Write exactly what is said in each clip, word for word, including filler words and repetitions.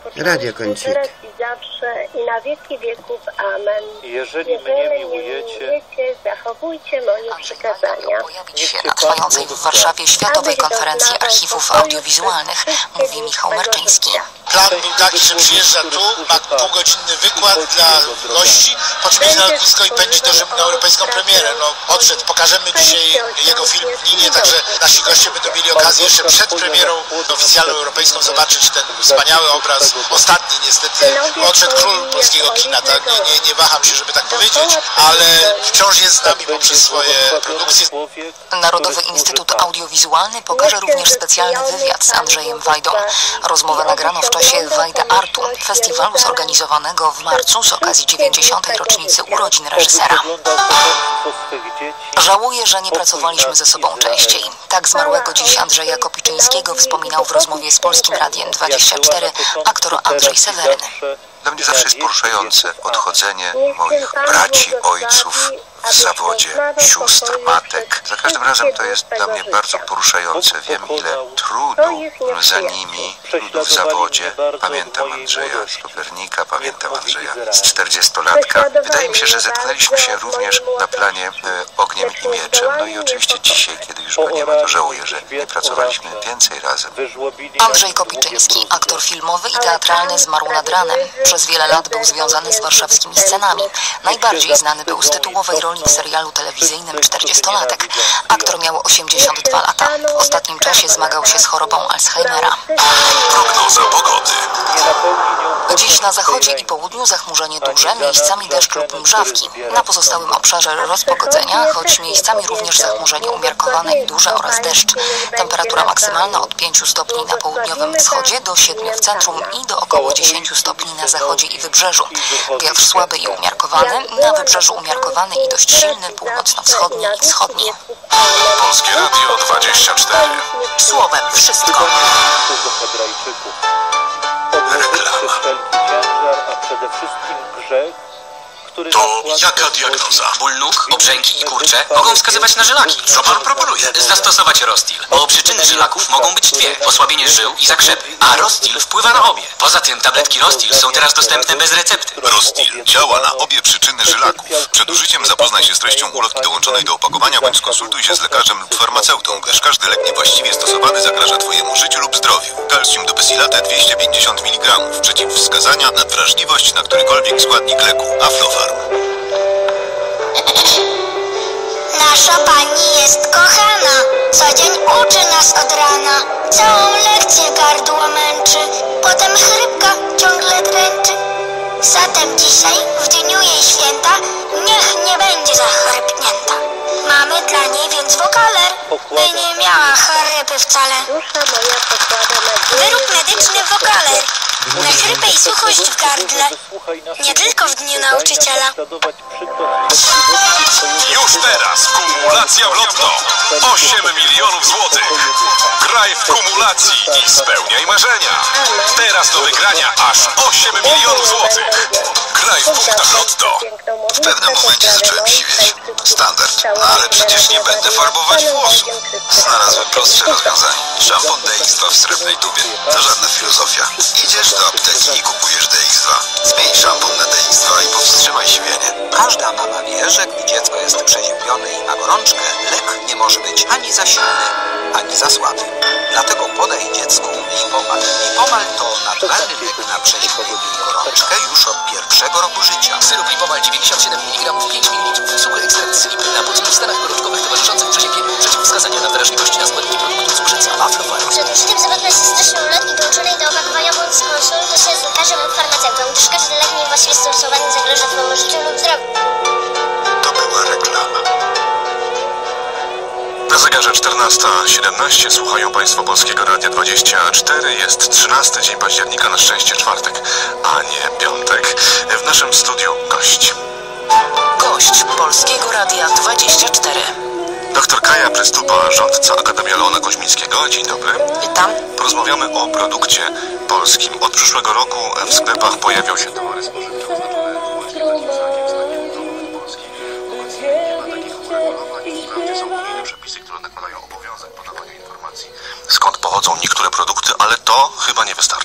Radio Kończyk. Teraz i zawsze i na wieki wieków. Amen. Jeżeli mnie miłujecie, zachowujcie moje przykazania. Pojawić się na trwającej w Warszawie Światowej Konferencji Archiwów Audiowizualnych, mówi Michał Marczyński. Plan był taki, że przyjeżdża tu, ma półgodzinny wykład dla gości, po czym jedzie na lotnisko i pędzi do Rzymu na europejską premierę. No, odszedł, pokażemy dzisiaj jego film w Ninie, także nasi goście będą mieli okazję jeszcze przed premierą oficjalną europejską zobaczyć ten wspaniały obraz. Ostatni niestety odszedł król polskiego kina, tak? Nie, nie, nie waham się, żeby tak powiedzieć, ale wciąż jest z nami poprzez swoje produkcje. Narodowy Instytut Audiowizualny pokaże również specjalny wywiad z Andrzejem Wajdą. Rozmowę nagrano w czasie Wajda Artu, festiwalu zorganizowanego w marcu z okazji dziewięćdziesiątej rocznicy urodzin reżysera. Żałuję, że nie pracowaliśmy ze sobą częściej. Tak zmarłego dziś Andrzeja Kopiczyńskiego wspominał w rozmowie z Polskim Radiem dwadzieścia cztery aktor Andrzej Sewerny. Dla mnie zawsze jest poruszające odchodzenie moich braci, ojców w zawodzie, sióstr, matek. Za każdym razem to jest dla mnie bardzo poruszające. Wiem, ile trudu za nimi, trudu w zawodzie. Pamiętam Andrzeja z Kopernika, pamiętam Andrzeja z czterdziestolatka. Wydaje mi się, że zetknęliśmy się również na planie e, ogniem i mieczem. No i oczywiście dzisiaj, kiedy już go nie ma, to żałuję, że nie pracowaliśmy więcej razem. Andrzej Kopiczyński, aktor filmowy i teatralny, zmarł nad ranem. Przez wiele lat był związany z warszawskimi scenami. Najbardziej znany był z tytułowej roli w serialu telewizyjnym czterdziestolatek. Aktor miał osiemdziesiąt dwa lata. W ostatnim czasie zmagał się z chorobą Alzheimera. Prognoza pogody. Dziś na zachodzie i południu zachmurzenie duże, miejscami deszcz lub mrzawki. Na pozostałym obszarze rozpogodzenia, choć miejscami również zachmurzenie umiarkowane i duże oraz deszcz. Temperatura maksymalna od pięciu stopni na południowym wschodzie do siedmiu w centrum i do około dziesięciu stopni na zachodzie i wybrzeżu. Wiatr słaby i umiarkowany, na wybrzeżu umiarkowany i dość silny, północno-wschodni i wschodni. Polskie Radio dwadzieścia cztery. Słowem wszystko. Reklama. To jaka diagnoza? Ból nóg, obrzęki i kurcze mogą wskazywać na żylaki. Co pan proponuje? Zastosować Rostil, bo przyczyny żylaków mogą być dwie. Osłabienie żył i zakrzepy. A Rostil wpływa na obie. Poza tym tabletki Rostil są teraz dostępne bez recepty. Rostil działa na obie przyczyny żylaków. Przed użyciem zapoznaj się z treścią ulotki dołączonej do opakowania bądź skonsultuj się z lekarzem lub farmaceutą, gdyż każdy lek niewłaściwie stosowany zagraża twojemu życiu lub zdrowiu. Calcium dopesilate dwieście pięćdziesiąt miligramów. Przeciwwskazania na wrażliwość na którykolwiek składnik leku. Aflofarm. Nasza pani jest kochana, co dzień uczy nas od rana. Całą lekcję gardło męczy, potem chrypka ciągle dręczy. Zatem dzisiaj, w dniu jej święta, niech nie będzie zachrypnięta. Mamy dla niej więc wokaler, by nie miała chrypy wcale. Wyrób medyczny wokaler na chrypę i suchość w gardle, nie tylko w dniu nauczyciela. Już teraz kumulacja w Lotto. osiem milionów złotych. Graj w kumulacji i spełniaj marzenia. Teraz do wygrania aż osiem milionów złotych. Graj w punktach Lotto. W pewnym momencie zacząłem siwieć. Standard. No ale przecież nie będę farbować włosów. Znalazłem prostsze rozwiązanie. Szampon D X dwa w srebrnej tubie. To żadna filozofia. Idziesz do apteki i kupujesz D X dwa. Zmień szampon na D X dwa i powstrzymaj siwienie. Każda mama wie, że gdy dziecko jest przeziębione i ma gorączkę, lek nie może być ani za silny, ani za słaby. Dlatego podaj dziecku Lipomal. Lipomal to naturalny lek na przeziębienie i gorączkę już od pierwszego roku życia. Syrop Lipomal dziewięćdziesiąt siedem miligramów, pięć mililitrów. Suchy ekstrakt z lipy na podstawie stanach gorączkowych towarzyszących przeziębieniu. Przeciwwskazania na wrażliwość na składniki produktu cukrzyca. Aflofarm. Przed użyciem zawadła się stoczną ulotki dołączonej do opakowania bądź skonsultuj się z lekarzem lub farmaceutą, gdyż każdy lek niewłaściwie stosowany zagraża twojemu życiu lub zdrowiu. To była reklama. Na zegarze czternasta siedemnaście słuchają Państwo Polskiego Radia dwadzieścia cztery. Jest trzynasty dzień października, na szczęście czwartek, a nie piątek. W naszym studiu gość. Gość Polskiego Radia dwadzieścia cztery. Doktor Kaja Prystupa, rządca Akademii Leona Koźmińskiego. Dzień dobry. Witam. Porozmawiamy o produkcie polskim. Od przyszłego roku w sklepach pojawią się towary spożywcze oznaczone polskim napisem znakiem produktu polski. Obecnie nie ma takich uregulowań. Wprawdzie są unijne przepisy, które nakładają obowiązek podawania informacji, skąd pochodzą niektóre produkty, ale to chyba nie wystarcza.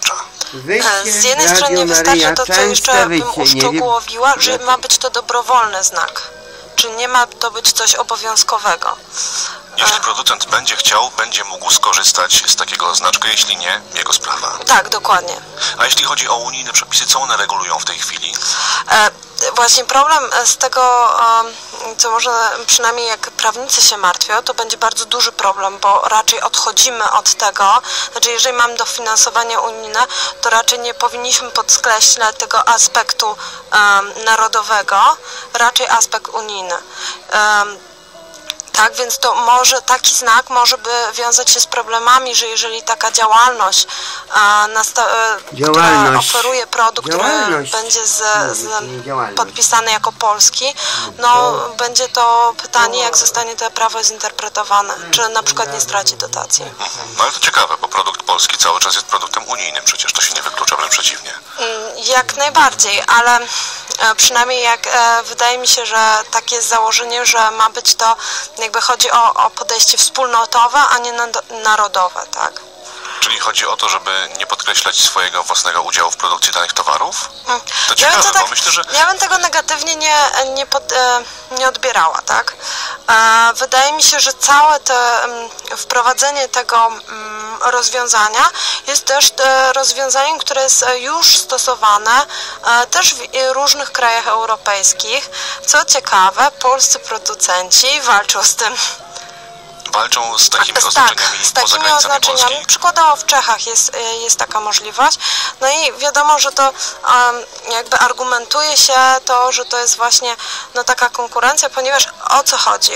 Z jednej strony wystarczy to, co jeszcze bym uszczegółowiła, że ma być to dobrowolny znak. Czy nie ma to być coś obowiązkowego. Jeśli producent będzie chciał, będzie mógł skorzystać z takiego znaczka, jeśli nie, jego sprawa. Tak, dokładnie. A jeśli chodzi o unijne przepisy, co one regulują w tej chwili? E, właśnie problem z tego, um, co może przynajmniej jak prawnicy się martwią, to będzie bardzo duży problem, bo raczej odchodzimy od tego, znaczy jeżeli mamy dofinansowanie unijne, to raczej nie powinniśmy podkreślać tego aspektu um, narodowego, raczej aspekt unijny. Um, Tak, więc to może, taki znak może by wiązać się z problemami, że jeżeli taka działalność, a, nasta, działalność. która oferuje produkt, działalność. który będzie z, z, podpisany jako polski, no będzie to pytanie, jak zostanie to prawo zinterpretowane, czy na przykład nie straci dotacji. No ale to ciekawe, bo produkt polski cały czas jest produktem unijnym, przecież to się nie wyklucza, wręcz przeciwnie. Jak najbardziej, ale przynajmniej jak wydaje mi się, że takie jest założenie, że ma być to, jakby chodzi o, o podejście wspólnotowe, a nie narodowe, tak? Czyli chodzi o to, żeby nie podkreślać swojego własnego udziału w produkcji danych towarów? To ja ciekawe, to tak, bo myślę, że... Ja bym tego negatywnie nie, nie, pod, nie odbierała, tak? Wydaje mi się, że całe te, wprowadzenie tego rozwiązania jest też rozwiązaniem, które jest już stosowane też w różnych krajach europejskich. Co ciekawe, polscy producenci walczą z tym. Walczą z takimi oznaczeniami z takimi poza oznaczeniami. Polski? Przykładowo w Czechach jest, jest taka możliwość. No i wiadomo, że to um, jakby argumentuje się to, że to jest właśnie no, taka konkurencja, ponieważ o co chodzi?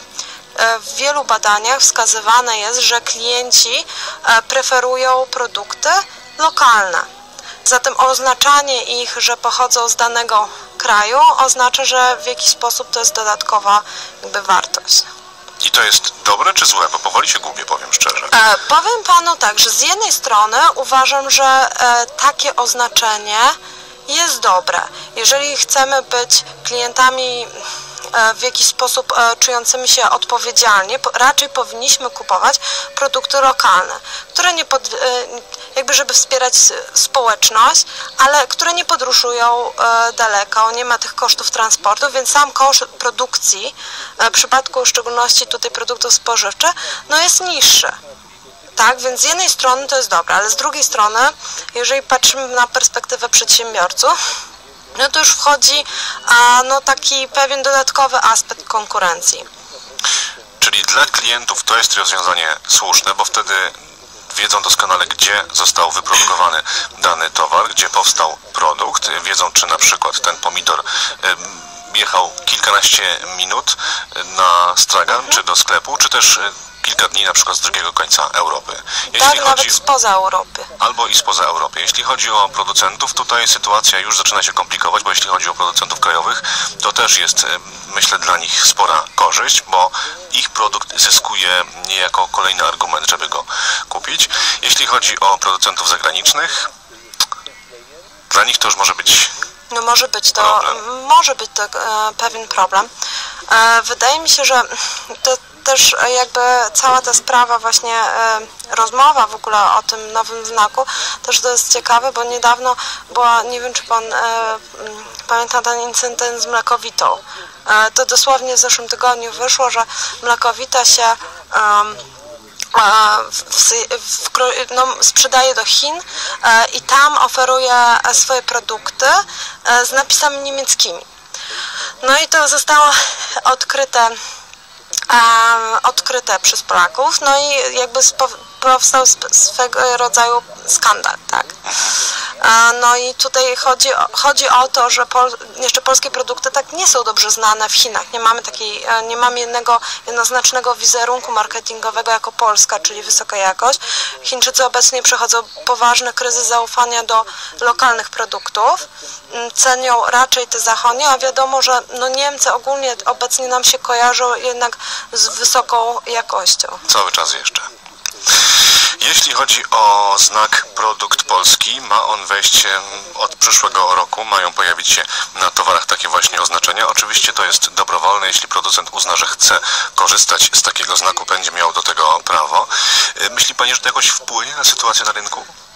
W wielu badaniach wskazywane jest, że klienci preferują produkty lokalne. Zatem oznaczanie ich, że pochodzą z danego kraju, oznacza, że w jakiś sposób to jest dodatkowa jakby wartość. I to jest dobre czy złe? Bo powoli się gubię, powiem szczerze. E, powiem panu tak, że z jednej strony uważam, że e, takie oznaczenie jest dobre. Jeżeli chcemy być klientami e, w jakiś sposób e, czującymi się odpowiedzialnie, po, raczej powinniśmy kupować produkty lokalne, które nie pod, e, jakby żeby wspierać społeczność, ale które nie podróżują e, daleko, nie ma tych kosztów transportu, więc sam koszt produkcji, e, w przypadku w szczególności tutaj produktów spożywczych, no jest niższy. Tak, więc z jednej strony to jest dobre, ale z drugiej strony, jeżeli patrzymy na perspektywę przedsiębiorców, no to już wchodzi a, no, taki pewien dodatkowy aspekt konkurencji. Czyli dla klientów to jest rozwiązanie słuszne, bo wtedy wiedzą doskonale, gdzie został wyprodukowany dany towar, gdzie powstał produkt, wiedzą, czy na przykład ten pomidor jechał kilkanaście minut na stragan, mhm. czy do sklepu, czy też kilka dni na przykład z drugiego końca Europy. Jeśli tak, chodzi... nawet spoza Europy. Albo i spoza Europy. Jeśli chodzi o producentów, tutaj sytuacja już zaczyna się komplikować, bo jeśli chodzi o producentów krajowych, to też jest, myślę, dla nich spora korzyść, bo ich produkt zyskuje niejako kolejny argument, żeby go kupić. Jeśli chodzi o producentów zagranicznych, dla nich to już może być No może być to, problem. może być to e, pewien problem. E, wydaje mi się, że to też jakby cała ta sprawa właśnie e, rozmowa w ogóle o tym nowym znaku, też to jest ciekawe, bo niedawno była, nie wiem czy pan e, pamięta ten incydent z Mlekowitą. E, to dosłownie w zeszłym tygodniu wyszło, że Mlekowita się e, W, w, no, sprzedaje do Chin e, i tam oferuje swoje produkty e, z napisami niemieckimi. No i to zostało odkryte, e, odkryte przez Polaków, no i jakby spo, powstał swego rodzaju skandal, tak. E, no i tutaj chodzi, chodzi o to, że pol, jeszcze polskie produkty tak nie są dobrze znane w Chinach. Nie mamy takiej, nie mamy jednego jednoznacznego wizerunku marketingowego jako Polska, czyli wysoka jakość. Chińczycy obecnie przechodzą poważny kryzys zaufania do lokalnych produktów. Cenią raczej te zachodnie, a wiadomo, że no Niemcy ogólnie obecnie nam się kojarzą jednak z wysoką jakością. Cały czas jeszcze. Jeśli chodzi o znak produkt polski, ma on wejść od przyszłego roku, mają pojawić się na towarach takie właśnie oznaczenia. Oczywiście to jest dobrowolne, jeśli producent uzna, że chce korzystać z takiego znaku, będzie miał do tego prawo. Myśli pani, że to jakoś wpłynie na sytuację na rynku?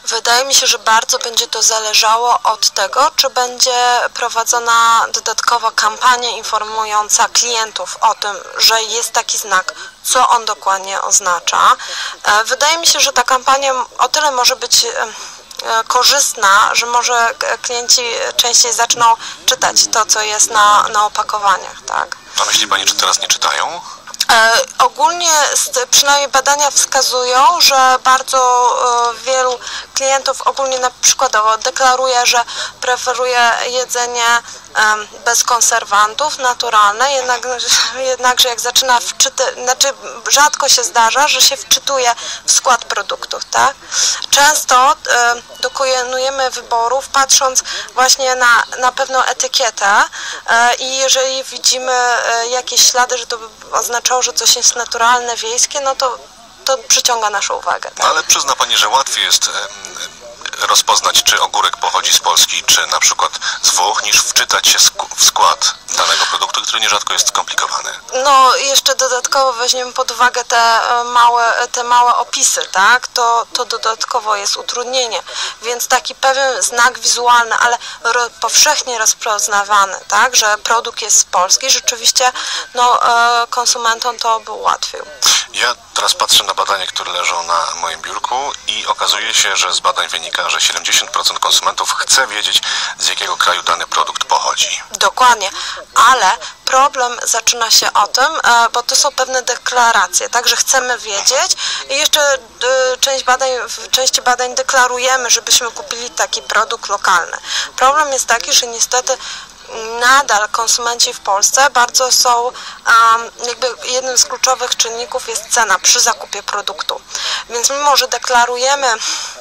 Wydaje mi się, że bardzo będzie to zależało od tego, czy będzie prowadzona dodatkowa kampania informująca klientów o tym, że jest taki znak, co on dokładnie oznacza. Wydaje mi się, że ta kampania o tyle może być korzystna, że może klienci częściej zaczną czytać to, co jest na, na opakowaniach, tak? A myśli Pani, czy teraz nie czytają? E, ogólnie przynajmniej badania wskazują, że bardzo e, wielu klientów ogólnie na przykładowo deklaruje, że preferuje jedzenie e, bez konserwantów, naturalne, jednak, jednakże jak zaczyna wczytać, znaczy rzadko się zdarza, że się wczytuje w skład produktów, tak? Często e, dokonujemy wyborów patrząc właśnie na, na pewną etykietę e, i jeżeli widzimy e, jakieś ślady, że to by oznaczało, że coś jest naturalne, wiejskie, no to, to przyciąga naszą uwagę. Tak? Ale przyzna Pani, że łatwiej jest rozpoznać, czy ogórek pochodzi z Polski, czy na przykład z Włoch, niż wczytać się w skład danego produktu, który nierzadko jest skomplikowany. No, jeszcze dodatkowo weźmiemy pod uwagę te małe, te małe opisy, tak? To, to dodatkowo jest utrudnienie, więc taki pewien znak wizualny, ale ro, powszechnie rozpoznawany, tak? Że produkt jest z Polski, rzeczywiście no, konsumentom to by ułatwił. Ja teraz patrzę na badania, które leżą na moim biurku i okazuje się, że z badań wynika, że siedemdziesiąt procent konsumentów chce wiedzieć, z jakiego kraju dany produkt pochodzi. Dokładnie, ale problem zaczyna się o tym, bo to są pewne deklaracje, tak, że chcemy wiedzieć i jeszcze część badań, w części badań deklarujemy, żebyśmy kupili taki produkt lokalny. Problem jest taki, że niestety nadal konsumenci w Polsce bardzo są, um, jakby jednym z kluczowych czynników jest cena przy zakupie produktu. Więc mimo, że deklarujemy,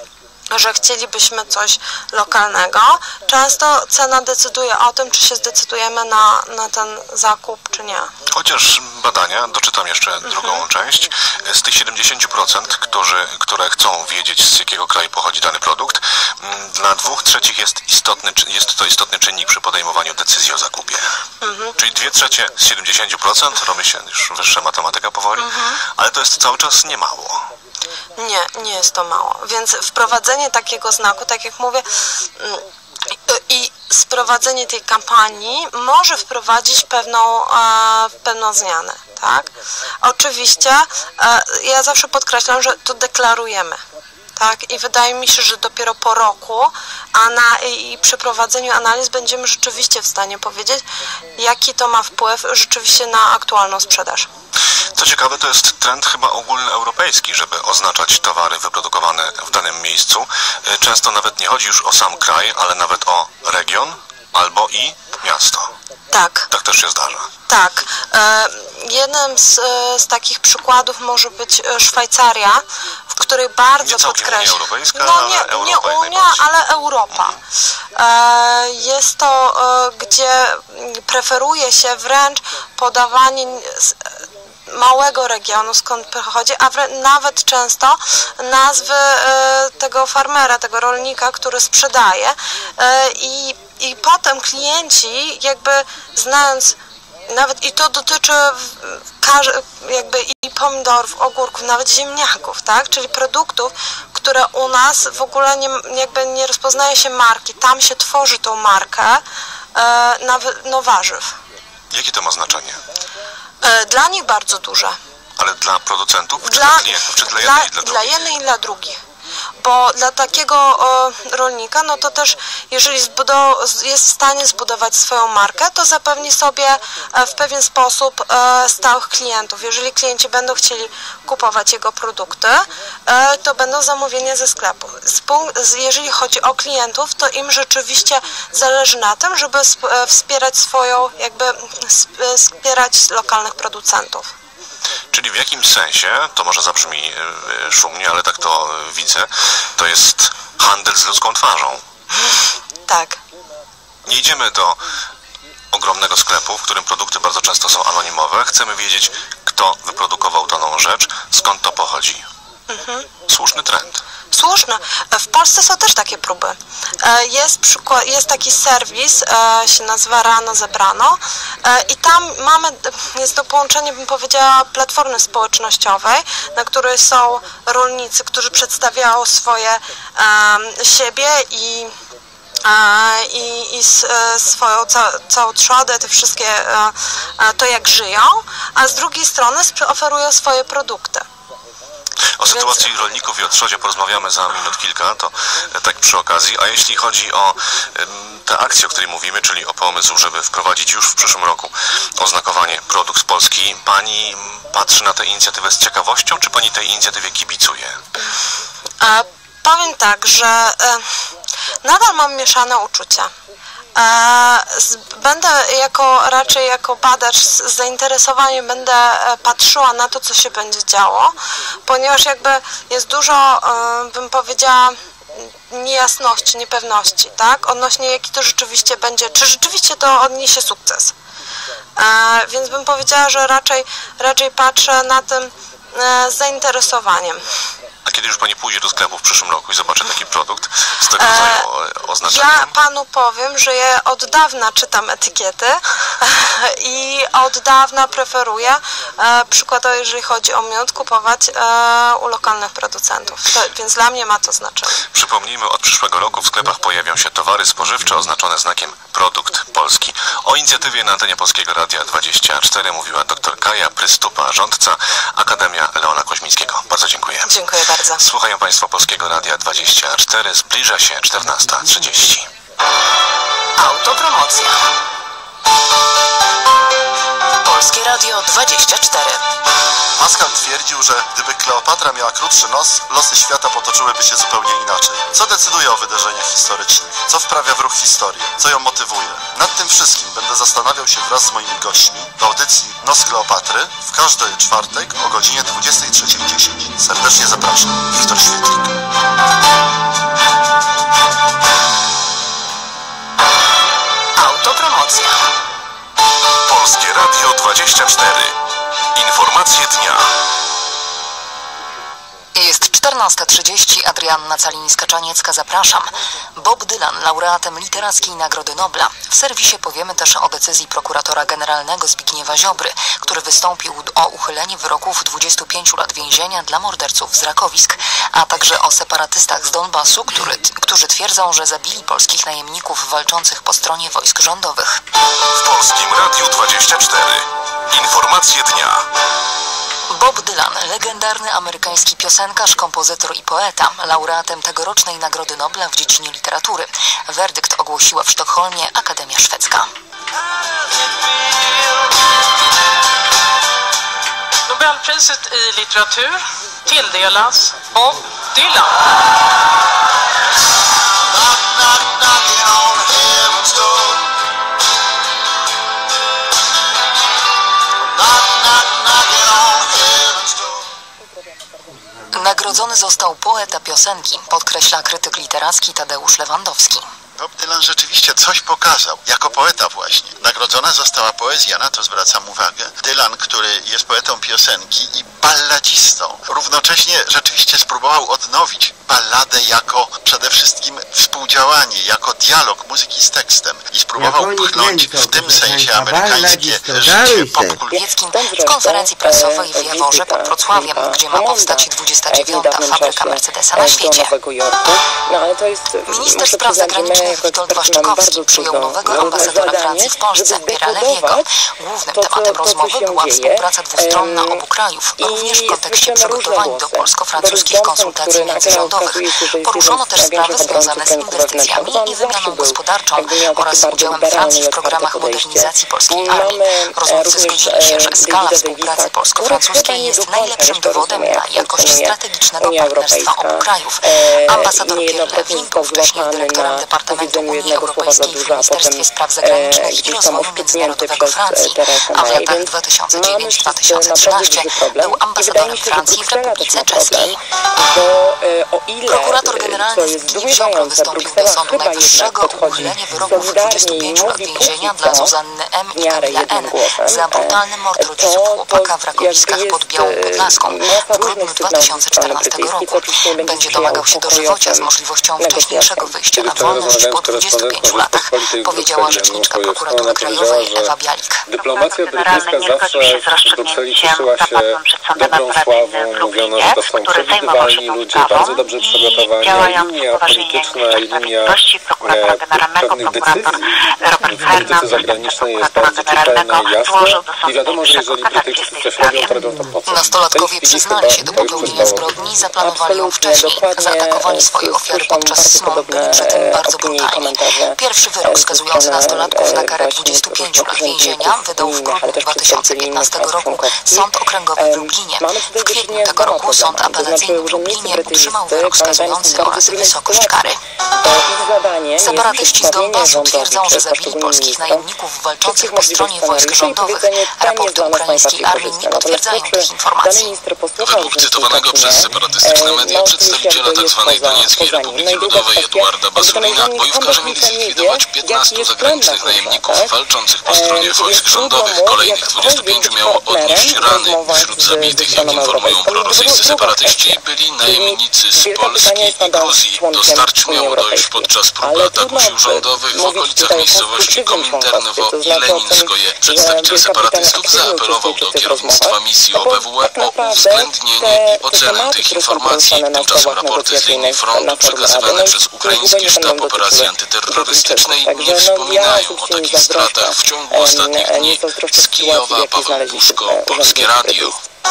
że chcielibyśmy coś lokalnego, często cena decyduje o tym, czy się zdecydujemy na, na ten zakup, czy nie. Chociaż badania, doczytam jeszcze mhm. drugą część, z tych siedemdziesięciu procent, którzy, które chcą wiedzieć, z jakiego kraju pochodzi dany produkt, dla dwóch trzecich jest, istotny, jest to istotny czynnik przy podejmowaniu decyzji o zakupie. Mhm. Czyli dwie trzecie z siedemdziesięciu procent, robi się już wyższa matematyka powoli, mhm. ale to jest cały czas nie mało. Nie, nie jest to mało. Więc wprowadzenie takiego znaku, tak jak mówię, i sprowadzenie tej kampanii może wprowadzić pewną, e, pewną zmianę, tak? Oczywiście e, ja zawsze podkreślam, że to deklarujemy. Tak? I wydaje mi się, że dopiero po roku a na, i przeprowadzeniu analiz będziemy rzeczywiście w stanie powiedzieć, jaki to ma wpływ rzeczywiście na aktualną sprzedaż. Co ciekawe, to jest trend chyba ogólnoeuropejski, żeby oznaczać towary wyprodukowane w danym miejscu. Często nawet nie chodzi już o sam kraj, ale nawet o region albo i miasto. Tak. Tak też się zdarza. Tak. E, jednym z, z takich przykładów może być Szwajcaria, w której bardzo podkreśla... Nie Unia Europejska, no, nie, ale Europa nie Unia, ale Europa. E, jest to, e, gdzie preferuje się wręcz podawanie małego regionu, skąd pochodzi, a nawet często nazwy e, tego farmera, tego rolnika, który sprzedaje e, i, i potem klienci jakby znając nawet i to dotyczy jakby i pomidorów, ogórków, nawet ziemniaków, tak? Czyli produktów, które u nas w ogóle nie, jakby nie rozpoznaje się marki, tam się tworzy tą markę e, nawet no warzyw. Jakie to ma znaczenie? Dla nich bardzo duże. Ale dla producentów, czy dla, dla klientów, czy dla jednej i dla drugiej? Dla jednej i dla drugiej. Bo dla takiego o, rolnika, no to też jeżeli jest w stanie zbudować swoją markę, to zapewni sobie e, w pewien sposób e, stałych klientów. Jeżeli klienci będą chcieli kupować jego produkty, e, to będą zamówienia ze sklepu. Jeżeli chodzi o klientów, to im rzeczywiście zależy na tym, żeby e, wspierać swoją, jakby e, wspierać lokalnych producentów. Czyli w jakimś sensie, to może zabrzmi szumnie, ale tak to widzę, to jest handel z ludzką twarzą. Tak. Nie idziemy do ogromnego sklepu, w którym produkty bardzo często są anonimowe. Chcemy wiedzieć, kto wyprodukował daną rzecz, skąd to pochodzi. Mhm. Słuszny trend. słuszne. W Polsce są też takie próby. Jest, przykład, jest taki serwis, się nazywa Rano Zebrano i tam mamy, jest to połączenie, bym powiedziała, platformy społecznościowej, na której są rolnicy, którzy przedstawiają swoje siebie i i, i swoją ca, całą trzodę, te wszystkie, to jak żyją, a z drugiej strony oferują swoje produkty. O sytuacji Więc... rolników i o trzodzie porozmawiamy za minut kilka, to tak przy okazji. A jeśli chodzi o tę akcję, o której mówimy, czyli o pomysł, żeby wprowadzić już w przyszłym roku oznakowanie produkt z Polski, pani patrzy na tę inicjatywę z ciekawością, czy pani tej inicjatywie kibicuje? A, powiem tak, że e, nadal mam mieszane uczucia. Będę jako, raczej jako badacz z zainteresowaniem będę patrzyła na to, co się będzie działo, ponieważ jakby jest dużo, bym powiedziała, niejasności, niepewności, tak, odnośnie jaki to rzeczywiście będzie, czy rzeczywiście to odniesie sukces. Więc bym powiedziała, że raczej, raczej patrzę na tym z zainteresowaniem. A kiedy już pani pójdzie do sklepu w przyszłym roku i zobaczy taki produkt z tego rodzaju oznaczeniem? Ja panu powiem, że ja od dawna czytam etykiety i od dawna preferuję, przykładowo jeżeli chodzi o miód, kupować u lokalnych producentów. To, więc dla mnie ma to znaczenie. Przypomnijmy, od przyszłego roku w sklepach pojawią się towary spożywcze oznaczone znakiem produkt polski. O inicjatywie na antenie Polskiego Radia dwadzieścia cztery mówiła dr Kaja Prystupa, rządca Akademia Leona Koźmińskiego. Bardzo dziękuję. Dziękuję bardzo. Słuchają Państwo Polskiego Radia dwadzieścia cztery. Zbliża się czternasta trzydzieści. Autopromocja. Polskie Radio dwadzieścia cztery. Pascal twierdził, że gdyby Kleopatra miała krótszy nos, losy świata potoczyłyby się zupełnie inaczej. Co decyduje o wydarzeniach historycznych? Co wprawia w ruch historię? Co ją motywuje? Nad tym wszystkim będę zastanawiał się wraz z moimi gośćmi w audycji Nos Kleopatry w każdy czwartek o godzinie dwudziestej trzeciej dziesięć. Serdecznie zapraszam. Wiktor Świetlik. Autopromocja. Polskie Radio dwadzieścia cztery. Informacje dnia. Jest czternasta trzydzieści, Adrianna Calińska-Czaniecka, zapraszam. Bob Dylan, laureatem Literackiej Nagrody Nobla. W serwisie powiemy też o decyzji prokuratora generalnego Zbigniewa Ziobry, który wystąpił o uchylenie wyroków dwudziestu pięciu lat więzienia dla morderców z Rakowisk, a także o separatystach z Donbasu, który, którzy twierdzą, że zabili polskich najemników walczących po stronie wojsk rządowych. W Polskim Radiu dwadzieścia cztery. Informacje dnia. Bob Dylan, legendarny amerykański piosenkarz, kompozytor i poeta, laureatem tegorocznej Nagrody Nobla w dziedzinie literatury. Werdykt ogłosiła w Sztokholmie Akademia Szwedzka. Nobelpriset i litteratur tilldelas Bob Dylan. Nagrodzony został poeta piosenki, podkreśla krytyk literacki Tadeusz Lewandowski. Bob Dylan rzeczywiście coś pokazał, jako poeta właśnie. Nagrodzona została poezja, na to zwracam uwagę. Dylan, który jest poetą piosenki i balladzistą, równocześnie rzeczywiście spróbował odnowić balladę jako przede wszystkim współdziałanie, jako dialog muzyki z tekstem i spróbował pchnąć w tym sensie amerykańskie życie popkultury. W konferencji prasowej w Jaworze pod Wrocławiem, gdzie ma powstać dwudziesta dziewiąta fabryka Mercedesa na świecie. Minister spraw zagranicznych Witold Waszczykowski przyjął nowego ambasadora Francji w Polsce, Pierre'a Leviego. Głównym tematem rozmowy była współpraca dwustronna obu krajów, również w kontekście przygotowań do polsko-francuskich konsultacji międzyrządowych. Poruszono też sprawy związane z inwestycjami i wymianą gospodarczą oraz udziałem Francji w programach modernizacji polskiej armii. Rozmówcy zgodzili się, że skala współpracy polsko-francuskiej jest najlepszym dowodem na jakość strategicznego partnerstwa obu krajów. Ambasador Pierre Levin był wcześniej dyrektorem Departamentu Unii Europejskiej w Ministerstwie Spraw Zagranicznych i Rozwoju Międzynarodowego Francji, a w latach dwa tysiące dziewiąty do dwa tysiące trzynastego był ambasadorem Francji w Republice Czeskiej. Prokurator generalny Zbigniew Ziobro wystąpił do Sądu Najwyższego o uchylenie wyroków dwudziestu pięciu lat więzienia dla Zuzanny M. i Kamila N. za brutalny mord rodziców chłopaka w Rakowiskach pod Białą Podlaską w grudniu dwa tysiące czternastego roku. Będzie domagał się dożywocia z możliwością wcześniejszego wyjścia na wolność po dwudziestu pięciu latach, powiedziała rzeczniczka Prokuratury Krajowej Ewa Bialik. Dyplomacja brytyjska zawsze do celi cieszyła się dobrą sławą. Mówiono, że to są przewidywalni ludzie, bardzo dobrze przygotowani. Linia polityczna i linia pewnych decyzji w polityce zagranicznej jest bardzo czytelna i jasna. I wiadomo, że jeżeli Brytyjczycy coś robią, to robią to po co. Nastolatkowie przyznali się do popełnienia zbrodni, zaplanowali ją wcześniej. Zaatakowali swoje ofiary podczas snu, byli przy tym bardzo brutalni. Pierwszy wyrok skazujący nastolatków na karę dwudziestu pięciu lat więzienia wydał w grudniu dwa tysiące piętnastego roku Sąd Okręgowy w Lublinie. W kwietniu tego roku Sąd Apelacyjny w Lublinie utrzymał wyrok skazujący oraz wysokość kary. Separatyści z Donbasu twierdzą, że zabili polskich najemników walczących po stronie wojsk rządowych. Raporty ukraińskiej armii nie potwierdzają tych informacji. Według cytowanego przez separatystyczne media przedstawiciela tzw. Donieckiej Republiki Ludowej Eduarda Basulina bojówkarze mieli zlikwidować piętnastu zagranicznych najemników walczących po stronie wojsk rządowych. Kolejnych dwudziestu pięciu miało odnieść rany. Wśród zabitych, jak informują prorosyjscy separatyści, byli najemnicy z Polski i Gruzji. Do starć miało dojść podczas próby ataku sił rządowych w okolicach miejscowości Kominternowo i Leninskoje. Przedstawiciel separatystów zaapelował do kierownictwa misji O B W E o uwzględnienie i ocenę tych informacji. Tymczasem raporty z linii frontu przekazywane przez ukraiński sztab operacji antyterrorystycznej nie wspominają o takich stratach w ciągu ostatnich dni. Z Kijowa Paweł Puszko, Polskie Radio.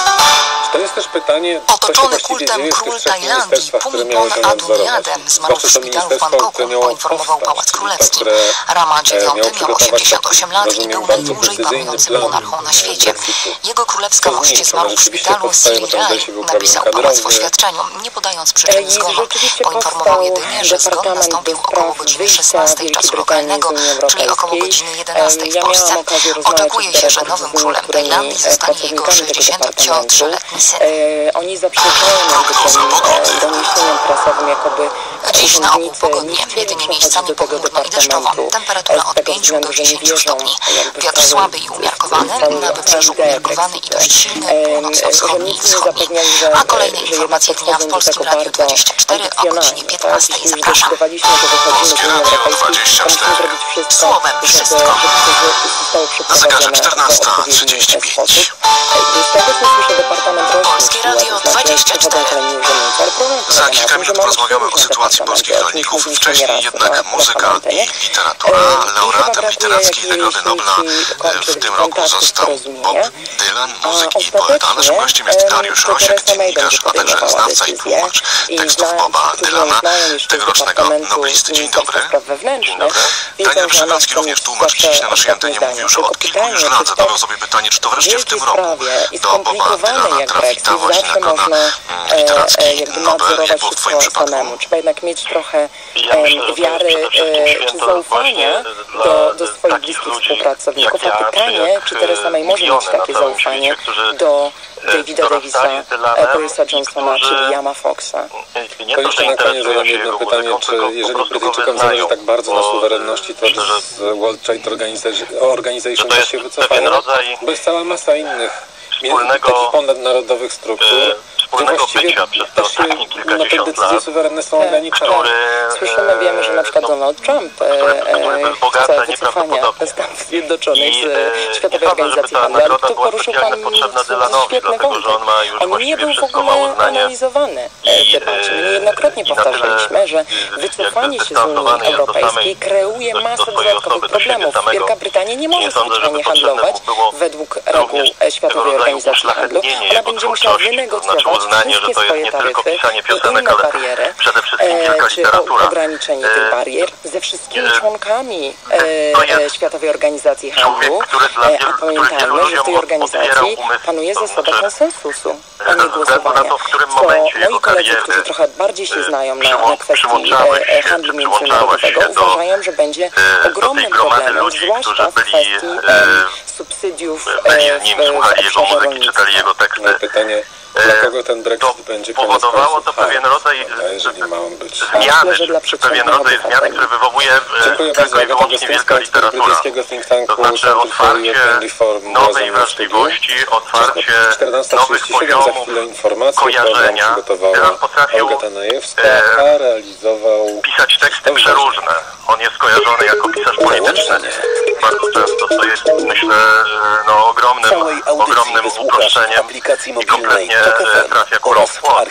To jest też pytanie, otoczony kultem król Tajlandii Phumipol Aduniadem zmarł w szpitalu w Bangkoku, poinformował Pałac Królewski. Rama dziewiąty miał osiemdziesiąt osiem lat i był najdłużej panującym monarchą na świecie. Jego królewska mość zmarł w szpitalu Sri Rai, napisał Pałac w oświadczeniu, nie podając przyczyn zgonu. Poinformował jedynie, że zgon nastąpił około godziny szesnastej czasu lokalnego, czyli około godziny jedenastej w Polsce. Oczekuje się, że nowym królem Tajlandii zostanie jego sześćdziesięciotrzyletni syn. Oni zaprzeczają doniesieniom prasowym, jakoby dziś na ogół pogodnie, jedynie miejscami pochmurno i deszczowo. Temperatura od pięciu do dziesięciu stopni. Wiatr słaby i umiarkowany, na wybrzeżu umiarkowany i dość silny, północno-wschodni i wschodni. A kolejne informacje dnia w Polskim Radiu dwadzieścia cztery o godzinie piętnastej. Zapraszam. Polskie Radio dwadzieścia cztery. Słowem wszystko. Na zegarze czternasta trzydzieści pięć. Polskie Radio dwadzieścia cztery. Za kilka minut porozmawiamy o sytuacji polskich rolników. Wcześniej jednak muzyka i literatura. Laureatem literackiej Nagrody Nobla w tym roku został Bob Dylan, muzyk i poeta. Naszym gościem jest Dariusz Rosiek, dziennikarz, a także znawca i tłumacz tekstów Boba Dylana, tegorocznego noblisty. Dzień dobry. Dzień dobry. Daniel Wyszyński, również tłumacz, dziś na naszej antenie mówił, że od kilku już lat zadawał sobie pytanie, czy to wreszcie w tym roku do Boba Dylana trafi ta właśnie nagroda literackiej Nobel. Jak było w twoim przypadku? Trzeba jednak mieć trochę wiary czy zaufania do, do swoich bliskich współpracowników. A pytanie, czy Teresa May może mieć takie zaufanie do Davida Davisa, Borisa Johnsona czy Liama Foxa. To jeszcze na koniec zadam jedno pytanie, czy jeżeli Brytyjczykom zależy tak bardzo na suwerenności, to z World Trade Organization też się wycofają, bo jest cała masa innych takich ponadnarodowych struktur, wspólnego bycia przez te ostatnie kilkadziesiąt lat, decyzje suwerenne są ograniczone. Słyszymy, wiemy, że na przykład Donald Trump chce wycofania Stanów Zjednoczonych z Światowej Organizacji Handlu. Tu poruszył Pan świetny wątek. On nie był w ogóle analizowany w debacie. My niejednokrotnie powtarzaliśmy, że wycofanie się z Unii Europejskiej kreuje masę dodatkowych problemów. Wielka Brytania nie może zwyczajnie handlować według reguł Światowej Organizacji Handlu. Ona będzie musiała wynegocjować uznanie, że to jest nie tylko pisanie piosenek, ale przede wszystkim wielka literatura. Ograniczenie tych barier ze wszystkimi członkami e, Światowej Organizacji Handlu. E, a pamiętajmy, że w tej organizacji panuje zasada konsensusu, a nie głosowania. Co moi koledzy, którzy trochę bardziej się znają na, na kwestii e, handlu międzynarodowego, uważają, że będzie ogromnym problemem, zwłaszcza w kwestii e, subsydiów e, w, słuchali jego muzyki, czytali jego teksty. Pytanie, Dla kogo ten Brexit będzie powodowało to pewien rodzaj zmiany, czy pewien rodzaj zmiany, który wywołuje tylko i wyłącznie wielka literatura. To znaczy otwarcie nowej wrażliwości, otwarcie nowych poziomów kojarzenia. Dylan potrafił e, pisać teksty przeróżne. On jest kojarzony jako pisarz polityczny. Bardzo często to jest, myślę, no, ogromnym, ogromnym uproszczeniem i kompletnie trafia kulą w płot.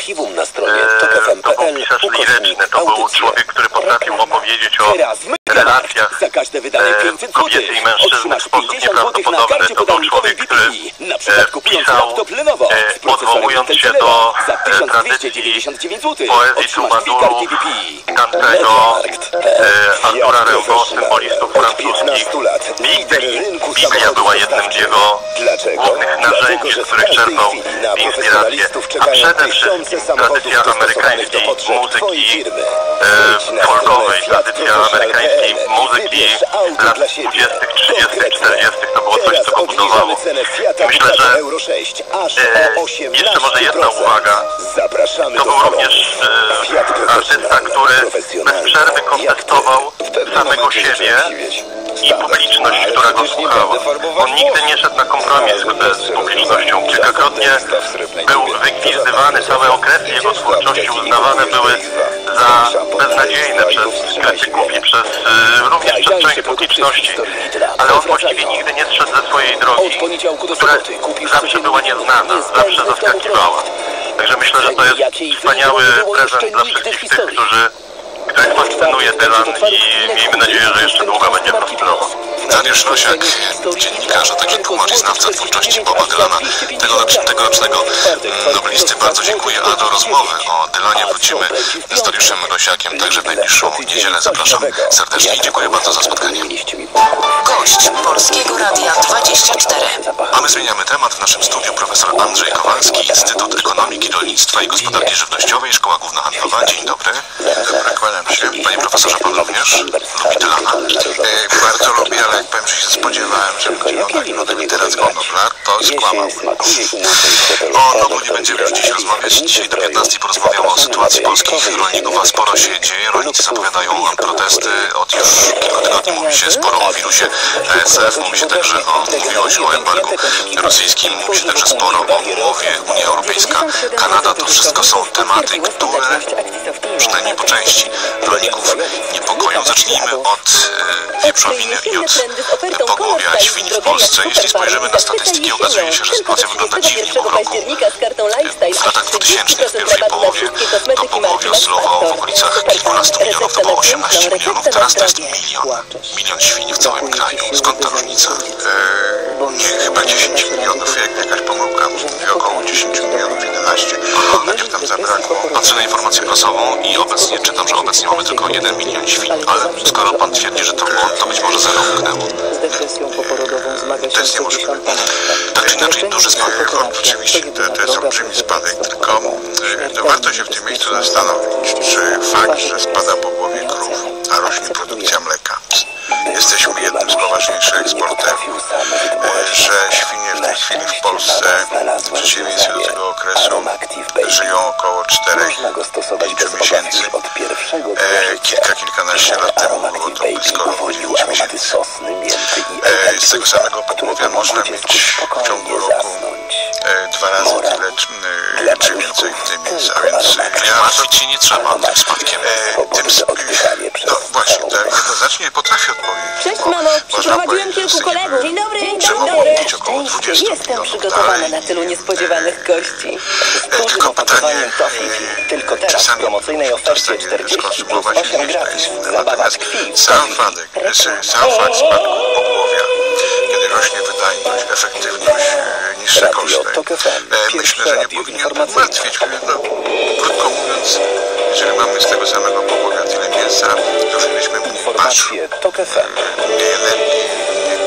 To był pisarz liryczny, to był człowiek, który potrafił opowiedzieć o relacjach kobiety i mężczyzny w sposób nieprawdopodobny. To był człowiek, który pisał, odwołując się do tradycji poezji Troubadourów, Dantego, Artura Rimbaud, symbolistów francuskich. Biblia, Biblia była jednym z jego głównych narzędzi, z których czerpał inspirację. A przede wszystkim tradycja amerykańskiej muzyki e, folkowej, tradycja amerykańskiej muzyki lat dwudziestych, trzydziestych, czterdziestych to było coś, co go budowało. Myślę, że e, jeszcze może jedna uwaga. To był również e, artysta, który bez przerwy kontestował samego siebie i publiczność, która go słuchała. On nigdy nie szedł na kompromis z publicznością. Kilkakrotnie był wygwizdywany, całe okresy jego twórczości uznawane były za beznadziejne przez krytyków i przez y, również przez część publiczności. Ale on właściwie nigdy nie zszedł ze swojej drogi, która zawsze była nieznana, zawsze zaskakiwała. Także myślę, że to jest wspaniały prezent dla wszystkich tych, którzy których fascynuje Dylan i miejmy nadzieję, że jeszcze długo będzie fascynował. Dariusz Rosiak, dziennikarz, a także tłumacz i znawca twórczości Boba Dylana, tegorocznego nobelisty, bardzo dziękuję. A do rozmowy o Dylanie wrócimy z Dariuszem Rosiakiem także w najbliższą niedzielę. Zapraszam serdecznie i dziękuję bardzo za spotkanie. Gość Polskiego Radia dwadzieścia cztery. A my zmieniamy temat. W naszym studiu profesor Andrzej Kowalski, Instytut Ekonomiki, Rolnictwa i Gospodarki Żywnościowej, Szkoła Główna Handlowa. Dzień dobry. Dobry, kłaniam się. Panie profesorze, pan również lubi Dylana? E, bardzo lubię, ale jak powiem, że się spodziewałem, że będzie miał nagrodę literacką Nobla, to skłamał. O Noblu nie będziemy już dziś rozmawiać. Dzisiaj do piętnastej porozmawiamy o sytuacji polskich rolników, a sporo się dzieje. Rolnicy zapowiadają protesty. Od już kilku tygodni mówi się sporo o wirusie E S F, mówi się także o, mówiło się o embargu rosyjskim, mówi się także sporo o umowie Unia Europejska, Kanada. To wszystko są tematy, które przynajmniej po części rolników niepokoją. Zacznijmy od e, wieprzowiny i od e, pogłowia świń w Polsce. Jeśli spojrzymy na statystyki, okazuje się, że sytuacja wygląda dziwnie, bo w roku e, w latach dwutysięcznych, w pierwszej połowie, to pogłowie oscylowało w okolicach kilkunastu milionów, to było osiemnaście milionów, teraz to jest milion. Milion świń w całym kraju. Skąd ta różnica? E, nie, chyba dziesięć milionów, jak jakaś pomyłka, mówię około dziesięć milionów, jedenaście, a niech tam zabrakło. Patrzę na informację prasową i obecnie czytam, że obecnie mamy tylko jeden milion świń, ale skoro pan twierdzi, że to było, to być może zero umknęło. To jest niemożliwe. Tak czy inaczej duży spadek. Oczywiście to, to jest olbrzymi spadek, tylko no, warto się w tym miejscu zastanowić, czy fakt, że spada pogłowie krów, a rośnie produkcja mleka. Jesteśmy jednym z poważniejszych eksporterów, że świnie w tej chwili w Polsce, w przeciwieństwie do tego okresu, żyją około czterech do pięciu miesięcy. E, kilka, kilkanaście lat temu było to blisko dziewięć miesięcy. E, z tego samego pogłowia można mieć w ciągu roku e, dwa razy tyle, czy, czy więcej mięsa, a więc... Ja martwić się nie trzeba tym spadkiem. E, tym, no właśnie, tak, jednoznacznie potrafię odpowiedzieć. Cześć mamo, przyprowadziłem kilku kolegów. Dzień dobry, dzień dobry. Mieć około dwudziestu Jestem przygotowana na tylu niespodziewanych gości. E, tylko pytanie, tylko teraz w promocyjnej ofercie czterdzieści plus osiem gratis. Natomiast sam fakt, sam fakt spadku pogłowia, kiedy rośnie wydajność, efektywność, niższe koszty, e, myślę, że nie powinien tak martwić. No, krótko mówiąc, jeżeli mamy z tego samego pogłowia tyle mięsa, to żebyśmy mniej patrzyli, mniej energii, mniej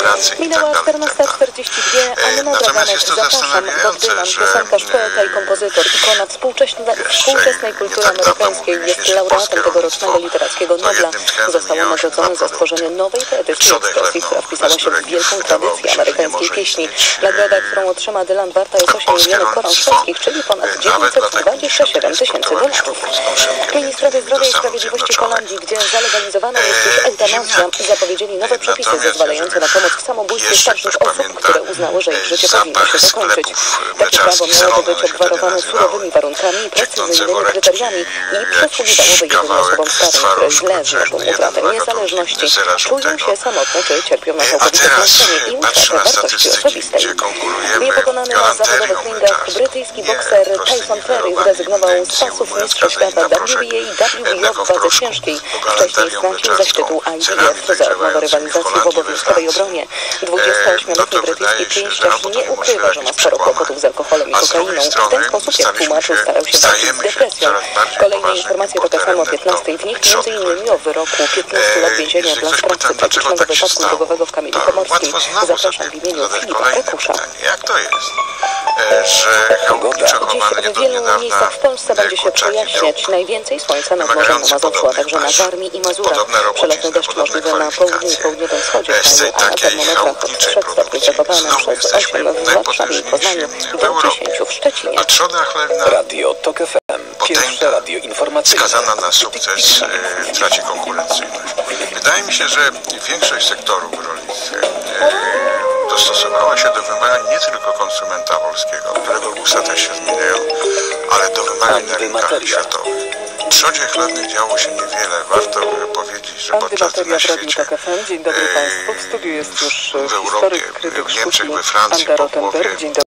pracy i tak Minęła dalej. czternasta czterdzieści dwa, Anna Natomiast jest to Zapraszam, Bob zastanawiające, Dylan, że piosenkarz, poeta i kompozytor, ikona współczesnej, współczesnej kultury tak dawno amerykańskiej, mówiliśmy, jest że laureatem polskie tegorocznego literackiego to Nobla. jednym tchem Został wymieniało się nagrodzony dwa za stworzenie nowej poetycznej Trzodę ekspresji, która chlebną, wpisała bez się w której wielką wydawałoby tradycję się, że nie amerykańskiej może pieśni. istnieć, Nagroda, e, którą otrzyma Dylan, warta jest osiem polskie milionów koron rolnictwo. szwedzkich, czyli ponad Nawet dziewięćset lat dwadzieścia siedem tysięcy dolarów. Ministrowie Zdrowia i Sprawiedliwości Holandii, gdzie zalegalizowana jest już eutanazja, zapowiedzieli nowe przepisy zezwalające na pomoc w samobójstwie starszych osób, które uznały, że ich życie powinno się zakończyć. Takie prawo miałoby być obwarowane surowymi warunkami i precyzyjnymi kryteriami i przysługiwałoby jedynie osobom starym, które źle znoszą utratę niezależności, czują się samotne czy cierpią na całkowite zmęczenie i utratę wartości osobistej. Niepokonany na zawodowych ringach brytyjski bokser Tyson Fury zrezygnował z pasów mistrza świata W B A i W B O w wadze ciężkiej. Wcześniej stracił zaś tytuł I B F za odmowę rywalizacji w obowiązkowej obronie. dwudziestoośmioletni brytyjski pięściarz nie ukrywa, że ma sporo kłopotów z alkoholem i kokainą. W ten sposób, jak tłumaczył, starał się walczyć z depresją. Kolejne informacje to tak samo o piętnastej w nich, między innymi o wyroku piętnastu lat więzienia dla sprawcy tragicznego wypadku drogowego w Kamieniu Pomorskim. Zapraszam w imieniu Filipa Rekusza. Jak to jest, że chałupniczo chowany Dziś w wielu miejscach w Polsce będzie się przejaśniać. Najwięcej słońca nad Morzem na Mazowszu, a także na Warmii i Mazurach. Przelotny deszcz możliwy na południu i południowym wschodzie kraju, a na termometrach od trzech stopni Zakopanem przez osiem w Warszawie i Poznaniu do dziesięciu w Szczecinie. A trzoda chlewna, Radio Tok F M, pierwsze radio informacyjne. skazana na sukces, e, traci konkurencyjność. Wydaje mi się, że większość sektorów w rolnictwie e, dostosowała się do wymagań nie tylko konsumenta polskiego, którego gusta też się zmieniają, ale do wymagań na rynkach światowych. W trzodzie chlewnej działo się niewiele. Warto powiedzieć, że podczas gdy na świecie, Dzień dobry Państwu. W studiu jest już w Europie, w Niemczech, we Francji, po połowie